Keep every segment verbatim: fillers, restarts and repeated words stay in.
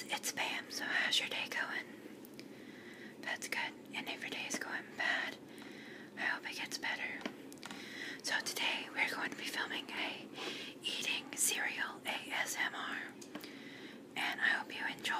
It's Pam, so how's your day going? That's good. And if your day is going bad, I hope it gets better. So today we're going to be filming a eating cereal A S M R, and I hope you enjoy.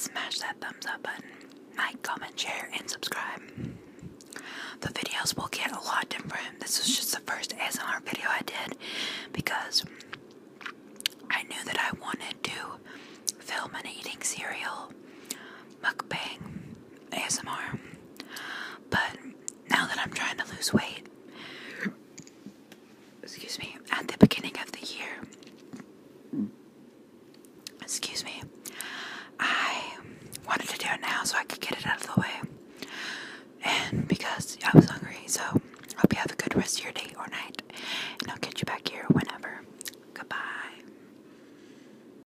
smash that thumbs up button. Like, comment, share, and subscribe. The videos will get a lot different. This was just the first A S M R video I did because I knew that I wanted to film an eating cereal mukbang A S M R. But now that I'm trying to lose weight, excuse me, at the beginning of the year, excuse me, I wanted to do it now so I could get it out of the way. And because I was hungry, so hope you have a good rest of your day.